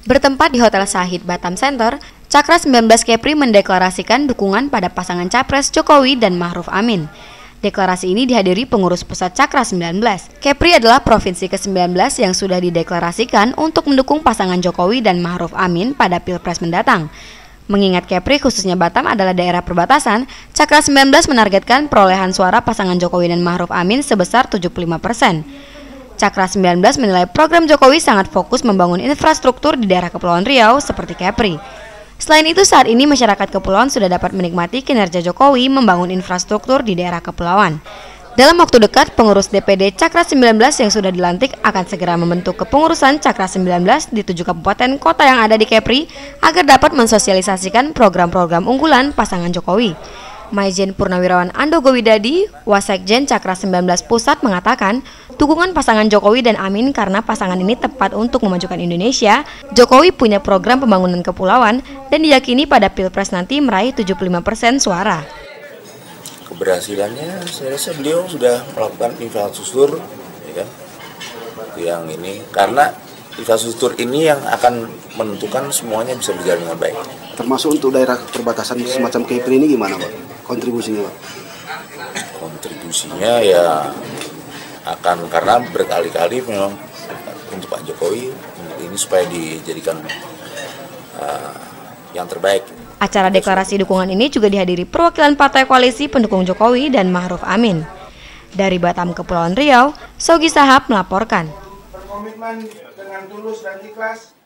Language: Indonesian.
Bertempat di Hotel Shahid Batam Center, Cakra 19 Kepri mendeklarasikan dukungan pada pasangan Capres Jokowi dan Ma'ruf Amin. Deklarasi ini dihadiri pengurus pusat Cakra 19. Kepri adalah provinsi ke-19 yang sudah dideklarasikan untuk mendukung pasangan Jokowi dan Ma'ruf Amin pada Pilpres mendatang. Mengingat Kepri khususnya Batam adalah daerah perbatasan, Cakra 19 menargetkan perolehan suara pasangan Jokowi dan Ma'ruf Amin sebesar 75%. Cakra 19 menilai program Jokowi sangat fokus membangun infrastruktur di daerah Kepulauan Riau seperti Kepri. Selain itu, saat ini masyarakat Kepulauan sudah dapat menikmati kinerja Jokowi membangun infrastruktur di daerah Kepulauan. Dalam waktu dekat, pengurus DPD Cakra 19 yang sudah dilantik akan segera membentuk kepengurusan Cakra 19 di 7 kabupaten kota yang ada di Kepri agar dapat mensosialisasikan program-program unggulan pasangan Jokowi. Maijen Purnawirawan Ando Gowidadi, Wasekjen Cakra 19 Pusat mengatakan, dukungan pasangan Jokowi dan Amin karena pasangan ini tepat untuk memajukan Indonesia. Jokowi punya program pembangunan kepulauan dan diyakini pada Pilpres nanti meraih 75% suara. Keberhasilannya saya rasa beliau sudah melakukan infrastruktur ya kan, yang ini karena infrastruktur ini yang akan menentukan semuanya bisa berjalan dengan baik. Termasuk untuk daerah perbatasan semacam Kepri ini gimana Pak? Kontribusinya Pak? Kontribusinya ya akan karena berkali-kali memang untuk Pak Jokowi ini supaya dijadikan yang terbaik. Acara deklarasi dukungan ini juga dihadiri perwakilan partai koalisi pendukung Jokowi dan Ma'ruf Amin. Dari Batam, Kepulauan Riau, Sogi Sahab melaporkan. Berkomitmen dengan tulus dan ikhlas